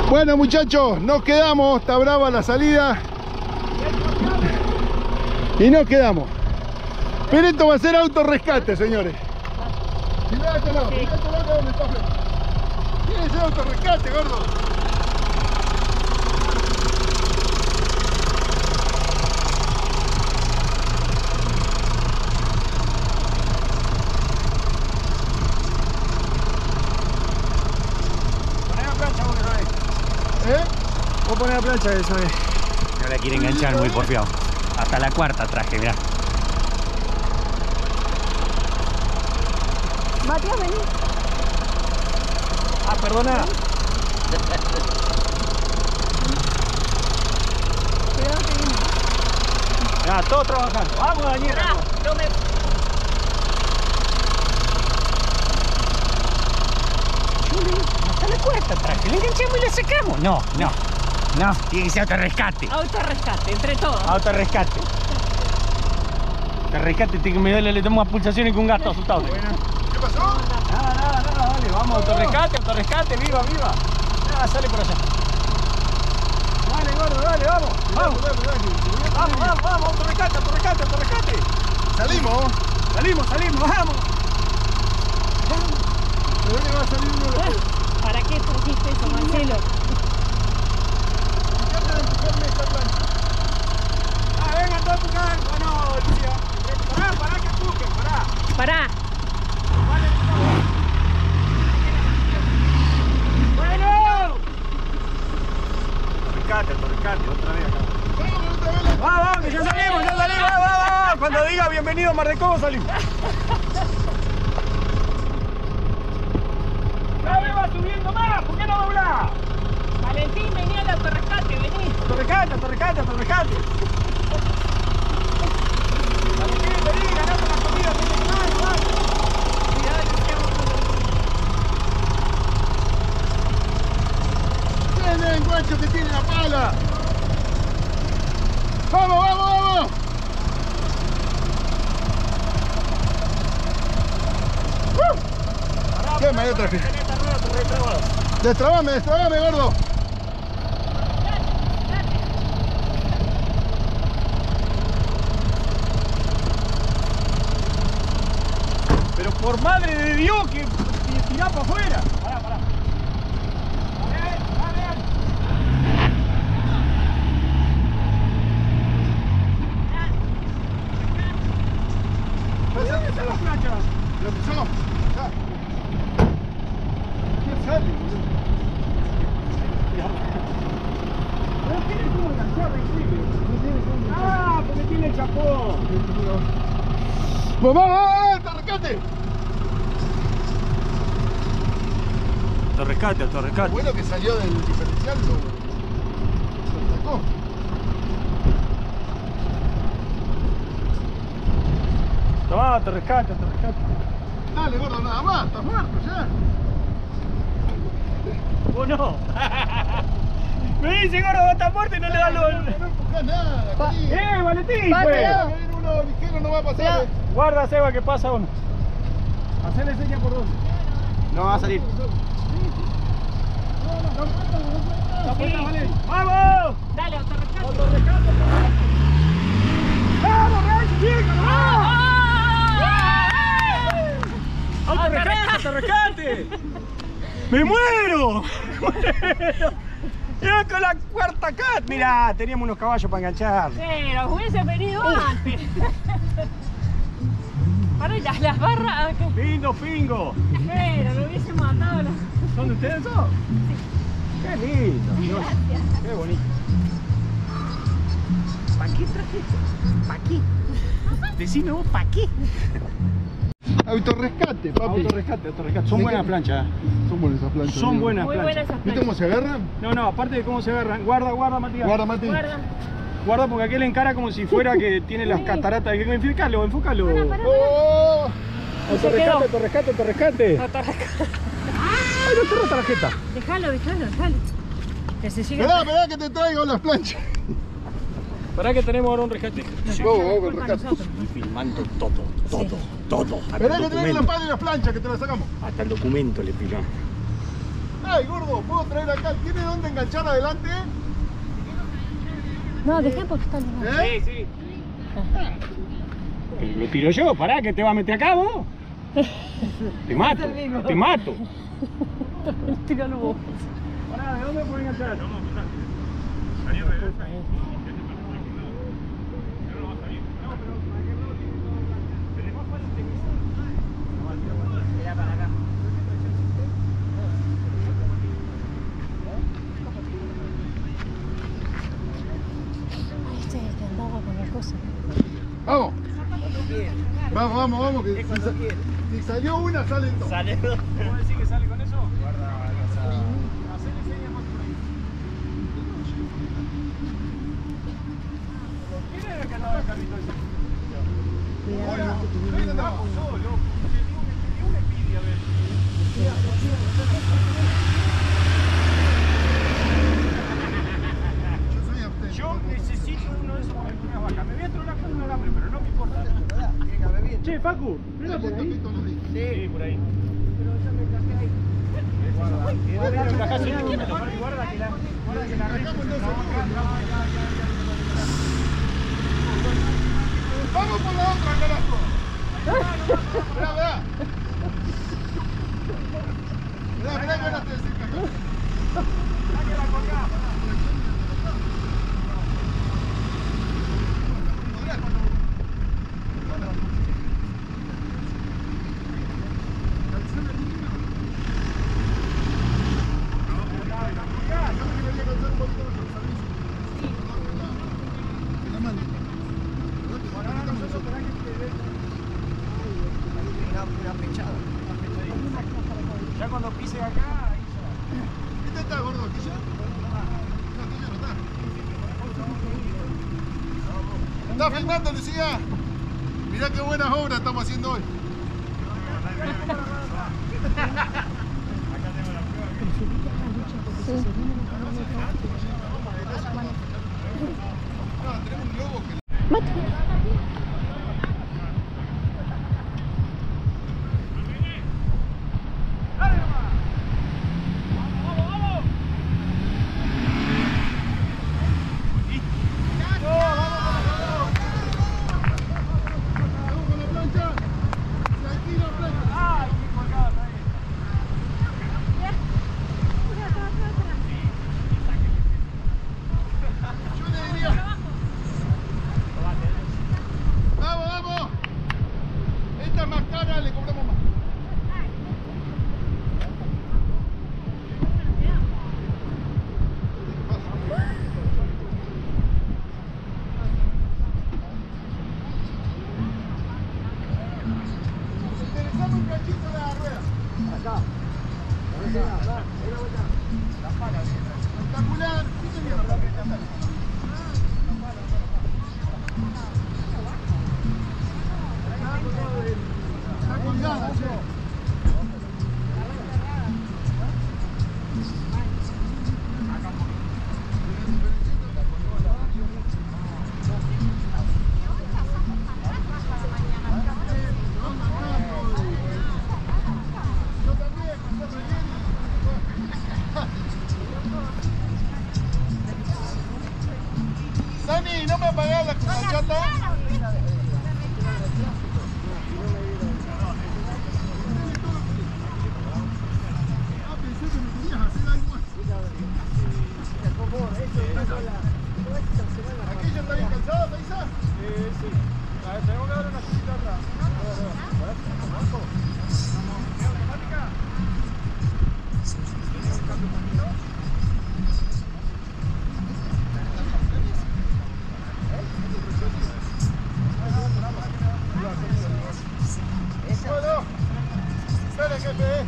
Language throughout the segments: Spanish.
Bueno, muchachos, nos quedamos. Está brava la salida. Y nos quedamos. Pero esto va a ser autorrescate, señores. Mirá este lado, mirá este lado donde está Fred. Tiene que ser autorrescate, gordo. Vos ponés la plancha eso, no la quiere enganchar muy porfiado. Hasta la cuarta traje, mirá. Matías, vení. Ah, perdona. Cuidado que viene. Mirá, todos trabajando. Vamos, Daniela. No me... Hasta la cuarta traje. Le enganchamos y le sacamos. No, no. No, tiene que ser autorrescate. Autorrescate, entre todos. Autorrescate. Autorrescate, le tomo más pulsaciones que un gato asustado. ¿Qué pasó? Nada, dale, vamos, autorrescate, viva. Nada, sale por allá. Dale, gordo, dale, vamos. Vamos, autorrescate. Salimos. Vamos. ¿De dónde va a salir uno de los? ¿Para qué trajiste eso, Marcelo? Venga, todo a empujar. Bueno, Lucía. Pará, que empujen, Pará. Bueno. Autorrescate, otra vez acá. Vamos, que ya salimos, vamos. Cuando diga bienvenido a Mar de Cobo salimos. Cada vez va subiendo más, ¿por qué no doblás? Valentín, vení al autorrescate, vení. Autorrescate. Valentín, vení, ganate la comida, dale. Cuidado que estamos. Tienen, guacho, que tiene la pala. ¡Vamos! ¿Qué me traje? Destrabame, gordo. Pero por madre de Dios que tirá para afuera. Pará. Lo pisó. Ya. ¿Qué sale, boludo? No tiene cómo enganchar, Ah, porque tiene el chapón. ¡Vamos! ¡Autorrescate! Autorrescate. Bueno que salió del diferencial, lo sacó. Tomá, autorrescate. Dale, gordo, nada más, estás muerto ya. ¿Vos no? Me dice, gordo, vos estás muerto y no le das los... No empujás nada, querido. Valentín, Va, pues. cuidado. Viene uno ligero, no va a pasar. Guarda, Seba, que pasa uno. Hacele seña por dónde. No va a salir. Sí. ¡Vamos! Dale, autorrescate. ¡Vamos, chicos! ¡Autorrescate! ¡Me muero! ¡Mira con la cuarta cat! Mirá, teníamos unos caballos para enganchar. Pero hubiese venido antes. Para las barras. ¡Lindo pingo! Pero lo hubiese matado. ¿Son de ustedes todos? ¡Qué lindo! Dios. ¡Qué bonito! ¿Para qué traje esto? ¿Para qué? Decime vos, ¿para qué? Autorrescate, papi. Autorrescate. Son buenas planchas. Son buenas esas planchas. Son buenas Muy planchas. buenas esas ¿Viste cómo se agarran? No, aparte de cómo se agarran. Guarda, Matías. Guarda, Mati. Guarda porque aquel encara como si fuera que tiene las cataratas. Enfócalo. ¡Oh! Autorrescate. ¡Ay, no te rota la jeta! Déjalo. Que se siga. Esperá que te traigo las planchas. Pará que tenemos ahora un rescate. Vamos con rescate. Estoy filmando todo. Hasta Esperá el que traigo la documento. pala y las planchas que te las sacamos. Hasta el documento le piló. Ay, gordo, ¿puedo traer acá? ¿Tiene dónde enganchar adelante? No, dejé porque está bien. ¿Eh? Sí, sí. Pero lo tiro yo, pará, que te va a meter acá vos. Te mato, te mato. Tíralo vos. Pará, ¿de dónde puedo enganchar? Este que andaba con la cosa. Vamos. Vamos, que si salió una, salen dos. ¿Sale? ¿Cómo decís que sale con eso? Guarda, hacele señas más por ahí. ¿Quién era el que andaba el carrito ese? Bueno, Vamos solo. Te dio una envidia, a ver. Yo necesito uno de esos para algunas vacas. Me voy a tronar con un alambre, pero no me importa. Che, Facu, ¿no por ahí? Sí, por ahí. Pero ya me encajé ahí. Guarda, me encajás en el número. Guarda que la red. Vamos por la otra, carajo. Mirá. Mirá que ahora te desencajás. Saque la colgada. Ya cuando pise acá, ahí ya. ¿Este está, gordo? ¿Aquí ya? No, aquí ya no está. ¿Está filmando, Lucía? Mirá qué buenas obras estamos haciendo hoy. No, tenemos un lobo que... Espectacular. Está colgada, che. Dani, ¿no me apagás la chata? Pensé que me querías hacer algo más. ¿Aquella está bien cansada, Paisa? Sí. A ver, tenemos que darle una cosita atrás. ¿Automática? ¿Tiene un cambio poquito? Bueno, espere, jefe.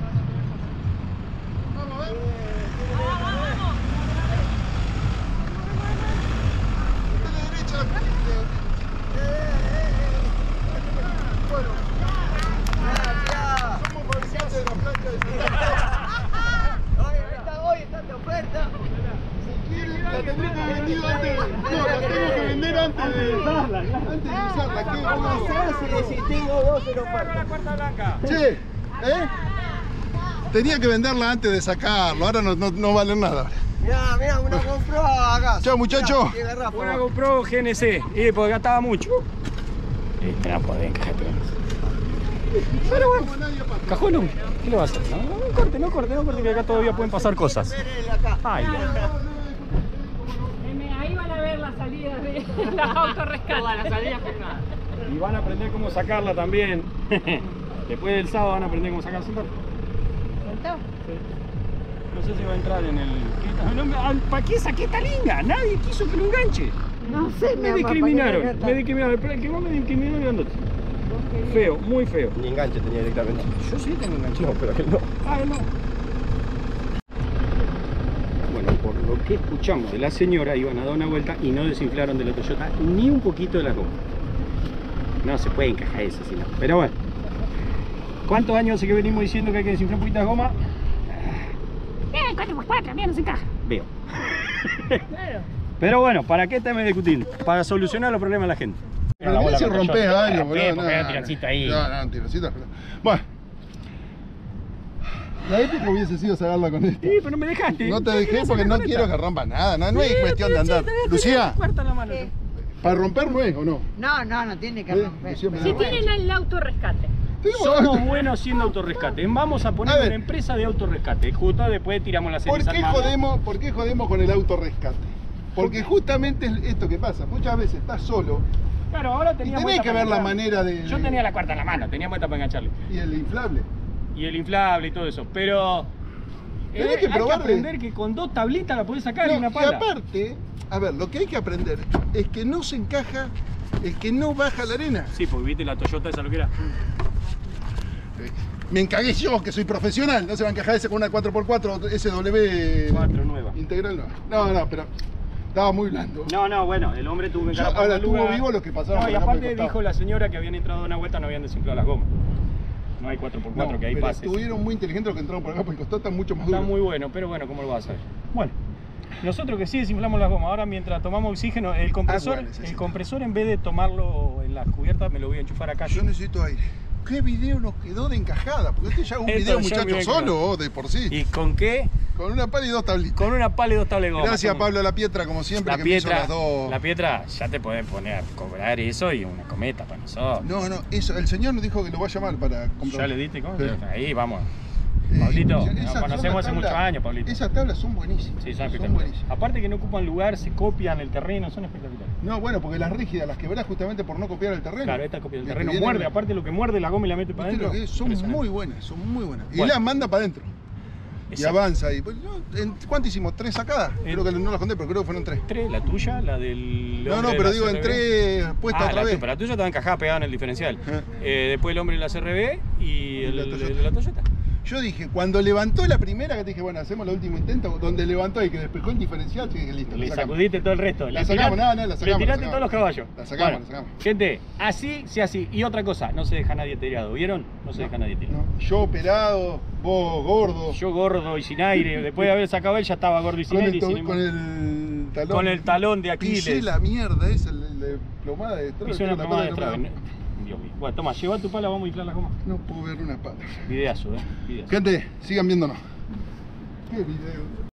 Vamos a ver. cómo hacer si tengo 2 en oferta. La cuarta blanca. Che, tenía que venderla antes de sacarlo, ahora no valen nada. Mirá, una compró acá. Chao, muchacho. Una GoPro GNC. Y porque gastaba mucho. Este no puede encajar. Pero bueno, cajón, ¿qué le va a hacer? No corte, que acá todavía pueden pasar cosas. Ay, Ahí van a ver la salida de la autorrescate. la salida filmada. Y van a aprender cómo sacarla también. Después del sábado van a aprender cómo sacarla. No sé si va a entrar en el... ¿Para qué saqué esta linga? Nadie quiso que lo enganche. No sé, Me discriminaron. El que vos me discriminó grandote. Feo, muy feo. Ni enganche tenía directamente. Yo sí tengo enganche. No, pero él no. Ah, no. Bueno, por lo que escuchamos de la señora, iban a dar una vuelta y no desinflaron de la Toyota ni un poquito de la goma. No se puede encajar eso, si no. Pero bueno. ¿Cuántos años hace que venimos diciendo que hay que desinflar un poquito de goma? 4x4, mira, no se encaja. Veo. Pero bueno, ¿para qué estamos discutiendo? Para solucionar los problemas de la gente. Pero mirá si rompés algo, boludo. Porque hay un tironcito ahí. No, un tironcito. Bueno. La épica hubiese sido sacarla con esto. Sí, pero no me dejaste. No te dejé porque no quiero que rompa nada. No es cuestión de andar. Lucía, Cuarta la mano. ¿para romper no es o no? No tiene que romper. Lucía me da Si vuelta. tienen el autorrescate. Somos buenos haciendo autorrescate. Vamos a poner A ver. una empresa de autorrescate. Justo después tiramos la serie. ¿Por qué jodemos con el autorrescate? Porque justamente es esto que pasa. Muchas veces estás solo Claro, ahora y tenía tenés que ver la manera de... Yo tenía la cuarta en la mano, tenía vuelta para engancharle. Y el inflable. Y el inflable y todo eso. Pero Tenés que hay probar que de- aprender que con 2 tablitas la podés sacar y No, una y pala. aparte, a ver, lo que hay que aprender es que no se encaja el que no baja la arena. Sí, porque viste la Toyota esa lo que era. Me encagué yo, que soy profesional. No se va a encajar ese con una 4x4 SW 4 nueva. integral. No, pero estaba muy blando. No, bueno, el hombre tuvo que Yo, encarar por ahora el estuvo lugar. vivo los que pasaron No, y por acá por el aparte costado. dijo la señora que habían entrado a una vuelta, no habían desinflado las gomas. No hay 4x4, No, que hay pero pases. estuvieron muy inteligentes los que entraron por acá por el costado, están mucho más Está duros. muy bueno, pero bueno, ¿cómo lo vas a hacer? Bueno, nosotros que sí desinflamos las gomas, ahora mientras tomamos oxígeno, el compresor, Agua necesita. el compresor en vez de tomarlo en las cubiertas, me lo voy a enchufar acá. Yo necesito aire. ¿Qué video nos quedó de encajada? Porque este ya es un Esto video, ya muchachos, mirá que solo de por sí. ¿Y con qué? Con una pala y 2 tablitas. Con una pala y 2 tablas de goma. Gracias Como- Pablo La Pietra, como siempre, La que me hizo Pietra, las dos. la Pietra, ya te podés poner a cobrar eso y una cometa para nosotros. No, eso, el señor nos dijo que lo va a llamar para comprar. ¿Ya le diste cómo? Sí. Ahí vamos. Pablito, esas nos son conocemos las hace muchos tablas- años, Pablito. Esas tablas son buenísimas. Sí, son son espectaculares. buenísimas. Aparte que no ocupan lugar, se copian el terreno, son espectaculares. No, bueno, porque las rígidas las quebrás justamente por no copiar el terreno. Claro, esta copia del Y que terreno vienen- muerde, aparte lo que muerde la goma y la mete para ¿Viste adentro. lo que es? Son Impresionante. muy buenas, son muy buenas. Y Bueno. las manda para adentro. Y Exacto. avanza ahí. Pues, ¿cuánto hicimos? ¿3 sacadas? Creo que no las conté, pero creo que fueron 3. Tres, la tuya, la del. No, hombre de pero la digo en CRB. 3 puestas otra vez. Pero la tuya estaba encajada pegada en el diferencial. Eh. Después el hombre de la CRB y el la de Toyota. la Toyota. Yo dije, cuando levantó la primera, que te dije, bueno, hacemos el último intento, donde levantó y que despejó el diferencial, dije, listo, Le la sacamos. sacudiste todo el resto. La sacamos, no, la sacamos. Le tiraste la sacamos. todos los caballos. La sacamos, Bueno, la sacamos. Gente, así, sí, así. Y otra cosa, no se deja nadie tirado. ¿Vieron? No se deja nadie tirado. No, yo operado, vos gordo. Yo gordo y sin aire. Después de haber sacado él, ya estaba gordo y sin con aire. el, y sin con el talón. Con el talón de Pisé Aquiles. la mierda esa, la plomada de detrás. Hizo una la plomada de pata trave. Dios mío. Bueno, toma, lleva tu pala, vamos a inflar la goma. No puedo ver una pata. Videazo, Videazo. Gente, sigan viéndonos. Qué video.